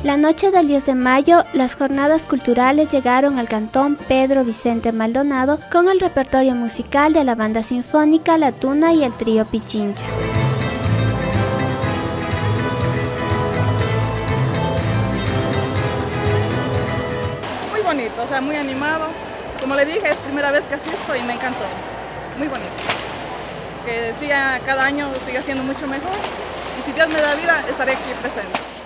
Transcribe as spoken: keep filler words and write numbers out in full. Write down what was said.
La noche del diez de mayo, las jornadas culturales llegaron al cantón Pedro Vicente Maldonado con el repertorio musical de la banda sinfónica La Tuna y el trío Pichincha. Muy bonito, o sea, muy animado. Como le dije, es primera vez que asisto y me encantó. Muy bonito. Que siga cada año, siga siendo mucho mejor. Y si Dios me da vida, estaré aquí presente.